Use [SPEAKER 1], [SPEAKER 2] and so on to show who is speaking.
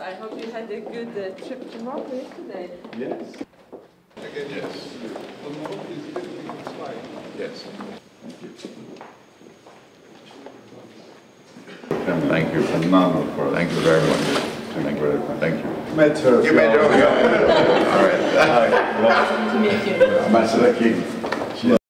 [SPEAKER 1] I hope you had a good trip to Morocco yesterday.
[SPEAKER 2] Yes.
[SPEAKER 3] Again, yes. The Morocco is a little bit inspired.
[SPEAKER 2] Yes.
[SPEAKER 4] Thank you. Phenomenal for Thank you very much. Thank you very much. Thank you.
[SPEAKER 2] Met her.
[SPEAKER 4] You met her? All right.
[SPEAKER 1] Nice to meet you.
[SPEAKER 4] Ambassador King.